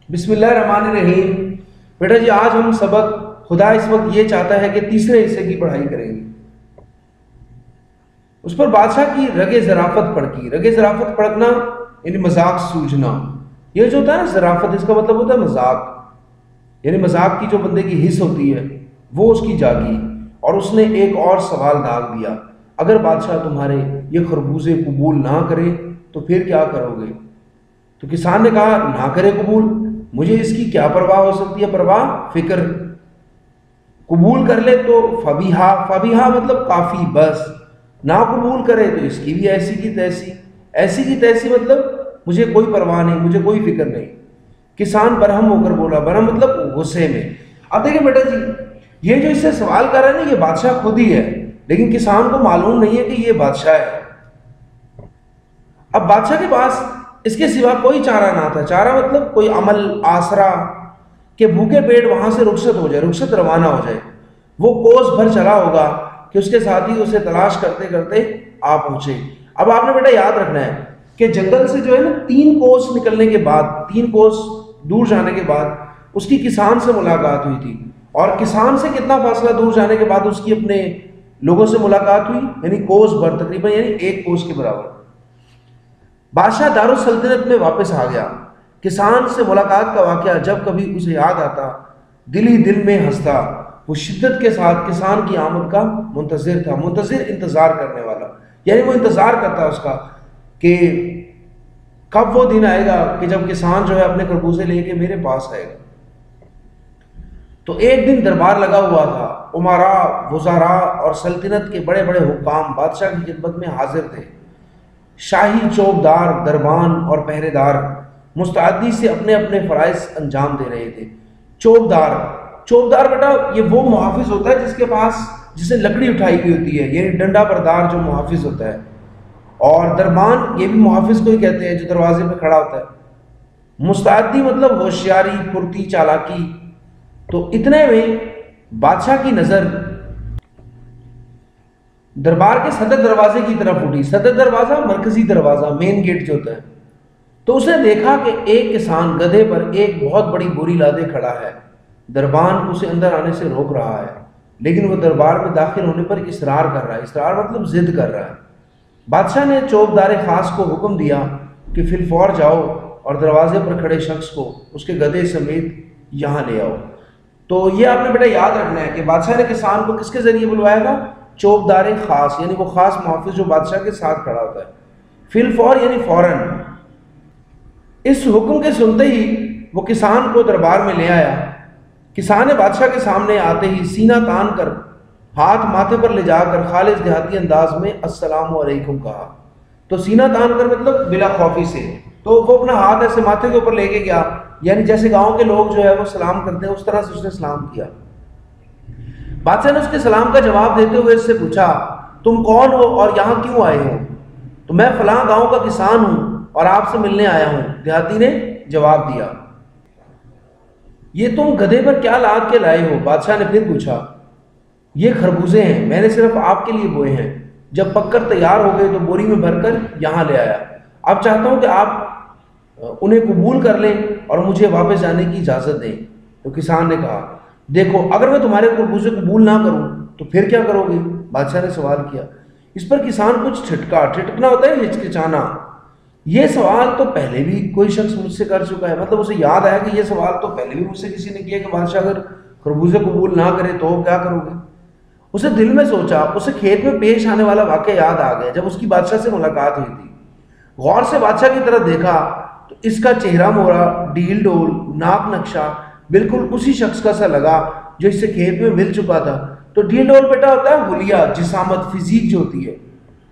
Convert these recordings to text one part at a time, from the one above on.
بسم اللہ الرحمن الرحیم۔ بیٹا جی آج ہم سبق خدا اس وقت یہ چاہتا ہے کہ تیسرے حصے کی پڑھائی کریں گے۔ اس پر بادشاہ کی رگ ظرافت پڑکی۔ رگ ظرافت پڑکنا یعنی مذاق سوجھنا۔ یہ جو ہوتا ہے نا ظرافت، اس کا مطلب ہوتا ہے مذاق، یعنی مذاق کی جو بندے کی حص ہوتی ہے وہ اس کی جاگی، اور اس نے ایک اور سوال داغ دیا، اگر بادشاہ تمہارے یہ خربوزے قبول نہ کرے تو پھر کیا کرو گے؟ تو کسان نے کہا نہ کرے قبول، مجھے اس کی کیا پرواہ ہو سکتی ہے؟ پرواہ فکر، قبول کر لے تو فبیہا، فبیہا مطلب کافی بس، نہ قبول کرے تو اس کی بھی ایسی کی تیسی، ایسی کی تیسی مطلب مجھے کوئی پرواہ نہیں، مجھے کوئی فکر نہیں۔ کسان برہم ہو کر بولا، برہم مطلب غصے میں۔ اب دیکھیں بیٹا جی، یہ جو اس سے سوال کر رہا ہے نا یہ بادشاہ خود ہی ہے، لیکن کسان کو معلوم نہیں ہے کہ یہ بادشاہ ہے۔ اب بادشاہ کے پاس اس کے سوا کوئی چارہ نہ تھا، چارہ مطلب کوئی عمل آسرا کہ بھوکے پیٹ وہاں سے رخصت ہو جائے، رخصت روانہ ہو جائے۔ وہ کوس بھر چلا ہوگا کہ اس کے ساتھی اسے تلاش کرتے کرتے آ پہنچے۔ اب آپ نے بیٹا یاد رکھنا ہے کہ جنگل سے جو ہے نا 3 کوس نکلنے کے بعد، 3 کوس دور جانے کے بعد اس کی کسان سے ملاقات ہوئی تھی، اور کسان سے کتنا فاصلہ دور جانے کے بعد اس کی اپنے لوگوں سے ملاقات ہوئی، یعنی کوس بھر، تقریباً یعنی 1 کوس کے برابر۔ بادشاہ دارالسلطنت میں واپس آ گیا۔ کسان سے ملاقات کا واقعہ جب کبھی اسے یاد آتا دل ہی دل میں ہنستا۔ وہ شدت کے ساتھ کسان کی آمد کا منتظر تھا، منتظر انتظار کرنے والا، یعنی وہ انتظار کرتا اس کا کہ کب وہ دن آئے گا کہ جب کسان جو ہے اپنے خربوزے لے کے میرے پاس آئے گا۔ تو ایک دن دربار لگا ہوا تھا، امراء، وزراء اور سلطنت کے بڑے بڑے حکام بادشاہ کی خدمت میں حاضر تھے۔ شاہی چوبدار، دربان اور پہرے دار مستعدی سے اپنے اپنے فرائض انجام دے رہے تھے۔ چوبدار، چوبدار بیٹا یہ وہ محافظ ہوتا ہے جس کے پاس جسے لکڑی اٹھائی ہوئی ہوتی ہے، یعنی ڈنڈا بردار جو محافظ ہوتا ہے، اور دربان یہ بھی محافظ کو ہی کہتے ہیں جو دروازے پہ کھڑا ہوتا ہے۔ مستعدی مطلب ہوشیاری، پھرتی، چالاکی۔ تو اتنے میں بادشاہ کی نظر دربار کے صدر دروازے کی طرف اٹھی۔ صدر دروازہ مرکزی دروازہ، مین گیٹ جو ہوتا ہے۔ تو اس نے دیکھا کہ ایک کسان گدھے پر ایک بہت بڑی بوری لادے کھڑا ہے۔ دربان اسے اندر آنے سے روک رہا ہے، لیکن وہ دربار میں داخل ہونے پر اصرار کر رہا ہے، اصرار مطلب ضد کر رہا ہے۔ بادشاہ نے چوبدار خاص کو حکم دیا کہ فی الفور جاؤ اور دروازے پر کھڑے شخص کو اس کے گدھے سمیت یہاں لے آؤ۔ تو یہ آپ نے بیٹا یاد رکھنا ہے کہ بادشاہ نے کسان کو کس کے ذریعے بلوایا تھا؟ چوبدار خاص، یعنی وہ خاص محافظ جو بادشاہ کے ساتھ کھڑا ہوتا ہے۔ فی الفور یعنی فوراً۔ اس حکم کے سنتے ہی وہ کسان کو دربار میں لے آیا۔ کسان نے بادشاہ کے سامنے آتے ہی سینہ تان کر، ہاتھ ماتھے پر لے جا کر خالص دیہاتی انداز میں السلام علیکم کہا۔ تو سینہ تان کر مطلب بلا خوفی سے، تو وہ اپنا ہاتھ ایسے ماتھے کے اوپر لے کے گیا، یعنی جیسے گاؤں کے لوگ جو ہے وہ سلام کرتے ہیں اس طرح سے اس نے سلام کیا۔ بادشاہ نے اس کے سلام کا جواب دیتے ہوئے اس سے پوچھا تم کون ہو اور یہاں کیوں آئے ہو؟ تو میں فلاں گاؤں کا کسان ہوں اور آپ سے ملنے آیا ہوں، دیہاتی نے جواب دیا۔ یہ تم گدھے پر کیا لاد کے لائے ہو؟ بادشاہ نے پھر پوچھا۔ یہ خربوزے ہیں، میں نے صرف آپ کے لیے بوئے ہیں، جب پک کر تیار ہو گئے تو بوری میں بھر کر یہاں لے آیا۔ اب چاہتا ہوں کہ آپ انہیں قبول کر لیں اور مجھے واپس جانے کی اجازت دیں۔ تو کسان نے کہا دیکھو اگر میں تمہارے خربوزے قبول نہ کروں تو پھر کیا کرو گے؟ بادشاہ نے سوال کیا۔ اس پر کسان کچھ ٹھٹکا، ٹھٹکنا ہوتا ہے ہچکچانا۔ یہ سوال تو پہلے بھی کوئی شخص مجھ سے کر چکا ہے، مطلب اسے یاد آیا کہ یہ سوال تو پہلے بھی مجھ سے کسی نے کیا کہ بادشاہ اگر خربوزے قبول نہ کرے تو کیا کرو گے؟ اسے دل میں سوچا، اسے کھیت میں پیش آنے والا واقعہ یاد آ گیا جب اس کی بادشاہ سے ملاقات ہوئی تھی۔ غور سے بادشاہ کی طرف دیکھا تو اس کا چہرہ مورا، ڈیل ڈول، ناک نقشہ بالکل اسی شخص کا سا لگا جو اس سے کھیت میں مل چکا تھا۔ تو ڈیل ڈول بیٹا ہوتا ہے حلیہ، جسامت، فزیک جو ہوتی ہے۔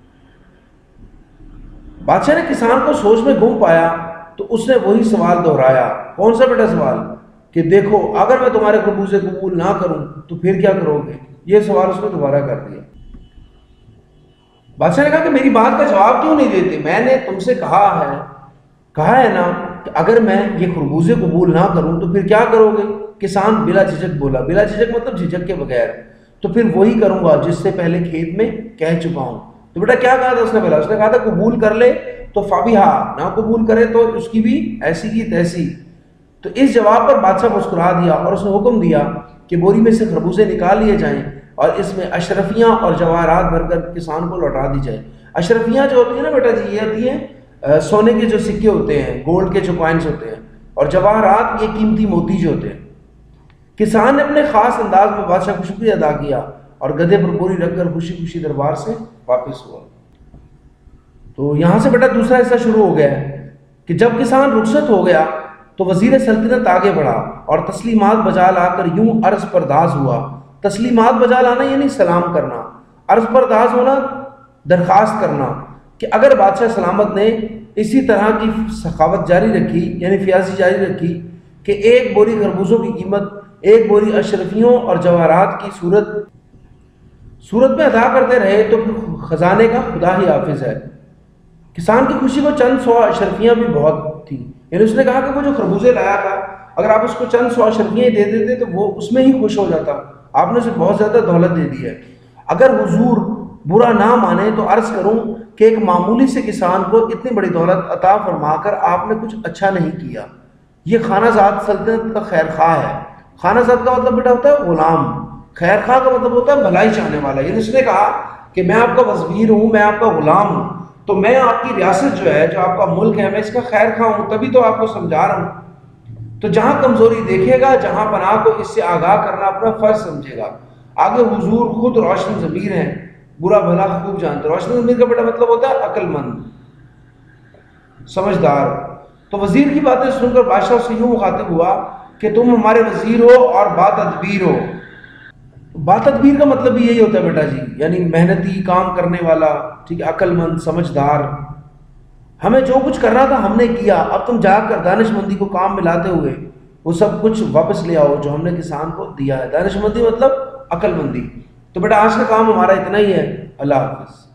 بادشاہ نے کسان کو سوچ میں گم پایا تو اس نے وہی سوال دہرایا۔ کون سا بیٹا سوال؟ کہ دیکھو اگر میں تمہارے خربوزے قبول نہ کروں تو پھر کیا کرو گے؟ یہ سوال اس نے دوبارہ کر دیا۔ بادشاہ نے کہا کہ میری بات کا جواب کیوں نہیں دیتے؟ میں نے تم سے کہا ہے نا کہ اگر میں یہ خربوزے قبول نہ کروں تو پھر کیا کرو گے؟ کسان بلا جھجک بولا، بلا جھجک مطلب جھجک کے بغیر، تو پھر وہی کروں گا جس سے پہلے کھیت میں کہہ چکا ہوں۔ تو بیٹا کیا کہا تھا اس نے پہلا؟ اس نے کہا تھا قبول کر لے تو فبیہا، نہ قبول کرے تو اس کی بھی ایسی کی تیسی۔ تو اس جواب پر بادشاہ مسکرا دیا اور اس نے حکم دیا کہ بوری میں سے خربوزے نکال لیے جائیں اور اس میں اشرفیاں اور جواہرات بھر کر کسان کو لوٹا دی جائے۔ اشرفیاں جو ہوتی ہیں نا بیٹا جی، یہ ہوتی ہیں سونے کے جو سکے ہوتے ہیں، گولڈ کے جو کوائنس ہوتے ہیں، اور جواہرات یہ قیمتی موتی جو ہوتے ہیں۔ کسان نے اپنے خاص انداز میں بادشاہ کو شکریہ ادا کیا اور گدھے پر بوری رکھ کر خوشی خوشی دربار سے واپس ہوا۔ تو یہاں سے بیٹا دوسرا حصہ شروع ہو گیا ہے کہ جب کسان رخصت ہو گیا تو وزیر سلطنت آگے بڑھا اور تسلیمات بجا لا کر یوں عرض پرداز ہوا۔ تسلیمات بجا لانا یعنی سلام کرنا، عرض پرداز ہونا درخواست کرنا کہ اگر بادشاہ سلامت نے اسی طرح کی سخاوت جاری رکھی، یعنی فیاضی جاری رکھی کہ ایک بوری خربوزوں کی قیمت ایک بوری اشرفیوں اور جواہرات کی صورت میں ادا کرتے رہے تو پھر خزانے کا خدا ہی حافظ ہے۔ کسان کی خوشی کو چند سو اشرفیاں بھی بہت تھی، یعنی اس نے کہا کہ وہ جو خربوزے لایا تھا اگر آپ اس کو چند سو اشرفیاں دے دیتے تو وہ اس میں ہی خوش ہو جاتا، آپ نے اسے بہت زیادہ دولت دے دی ہے۔ اگر حضور برا نہ مانے تو عرض کروں کہ ایک معمولی سے کسان کو اتنی بڑی دولت عطا فرما کر آپ نے کچھ اچھا نہیں کیا۔ یہ خانہ زاد سلطنت کا خیر خواہ ہے۔ خانہ زاد کا مطلب بیٹا ہوتا ہے غلام، خیر خواہ کا مطلب ہوتا ہے بھلائی چاہنے والا۔ یعنی اس نے کہا کہ میں آپ کا وزیر ہوں، میں آپ کا غلام ہوں، تو میں آپ کی ریاست جو ہے، جو آپ کا ملک ہے، میں اس کا خیر خواہ ہوں، تبھی تو آپ کو سمجھا رہا ہوں۔ تو جہاں کمزوری دیکھے گا، جہاں پناہ کو اس سے آگاہ کرنا اپنا فرض سمجھے گا۔ آگے حضور خود روشن ضمیر ہیں، برا بھلا خوب جانتے۔ روشن ضمیر کا بیٹا مطلب ہوتا ہے عقل مند، سمجھدار۔ تو وزیر کی باتیں سن کر بادشاہ سے یوں مخاطب ہوا کہ تم ہمارے وزیر ہو اور باتدبیر ہو۔ باتدبیر کا مطلب بھی یہی ہوتا ہے بیٹا جی، یعنی محنتی، کام کرنے والا، ٹھیک ہے، عقل مند، سمجھدار۔ ہمیں جو کچھ کرنا تھا ہم نے کیا، اب تم جا کر دانش مندی کو کام میں لاتے ہوئے وہ سب کچھ واپس لے آؤ جو ہم نے کسان کو دیا ہے۔ دانش مندی مطلب عقل مندی۔ تو بیٹا آج کا کام ہمارا اتنا ہی ہے۔ اللہ حافظ۔